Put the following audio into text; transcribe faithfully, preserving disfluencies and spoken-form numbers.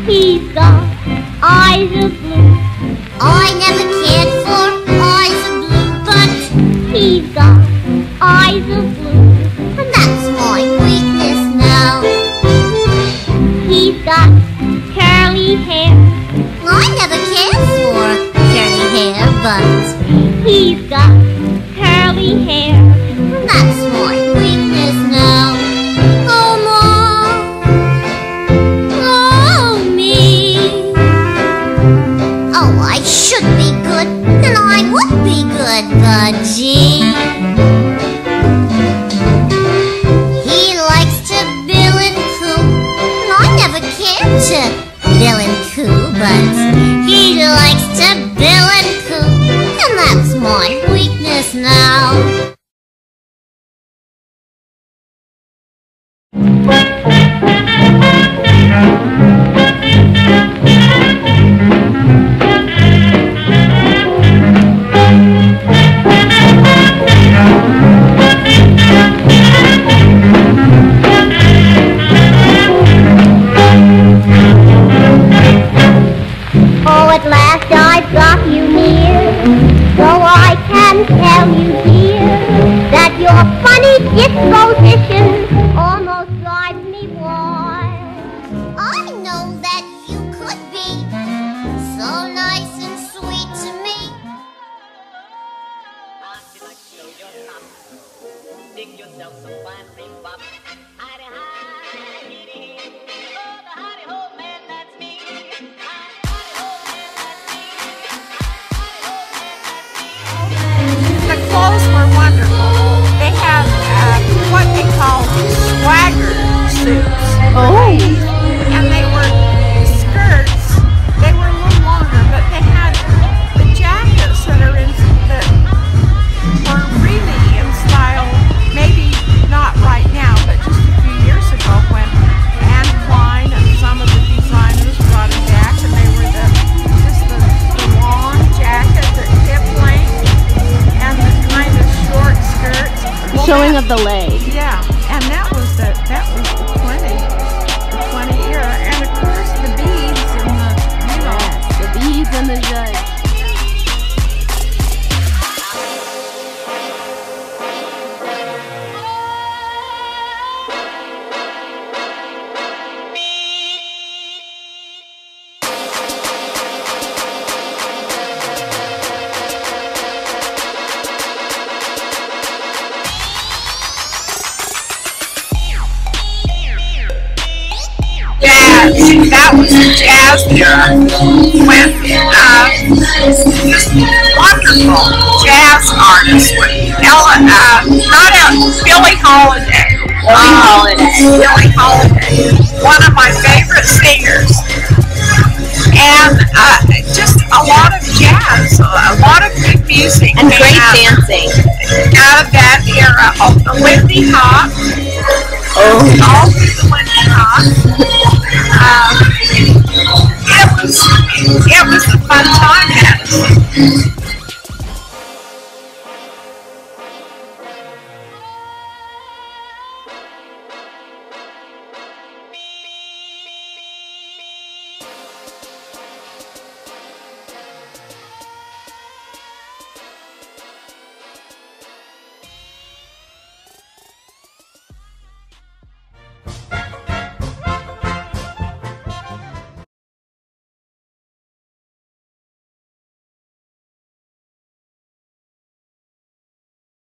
He's got eyes of blue. I never cared for eyes of blue, but He's got eyes of blue. and that's my weakness now. He's got curly hair. I never cared for curly hair, but He's got curly hair. and that's my weakness now. Oh, Mom. Oh, me. Oh, I should be good, and I would be good, but gee. He likes to bill and coo, and I never cared to bill and coo, but he likes to bill and coo, and that's my weakness now. Oh, at last I've got you near, so I can tell you, dear, that your funny disposition almost drives me wild. I know that you could be so nice and sweet to me. Dig yourself some fine rebop. Hidey, hidey, hidey, oh, the hidey ho man, that's me. Hidey, hidey ho man, that's me. Hidey ho man, that's me. The clothes were wonderful. They had uh, what they call swagger suits. Oh. And they were skirts. They were a little longer, but they had the jackets that are in that were really in style. Maybe not right now, but just a few years ago when Anne Klein and some of the designers brought it back, and they were the just the, the long jacket, the hip length, and the kind of short skirts. Well, Showing that- of the leg. Yeah, and that was the that was the twenty the twenty era, and of course the beads and the you know. Yes, the beads and the judge. Jazz. That was the jazz era when uh, just wonderful jazz artists with Ella, uh, not a Billie Holiday. Billie Holiday. Billie Holiday, one of my favorite singers, and uh, just a lot of jazz, a lot of good music, And came great out, dancing. out of that era. Oh, the Lindy Hop. Oh. All through the Lindy Hop. Um,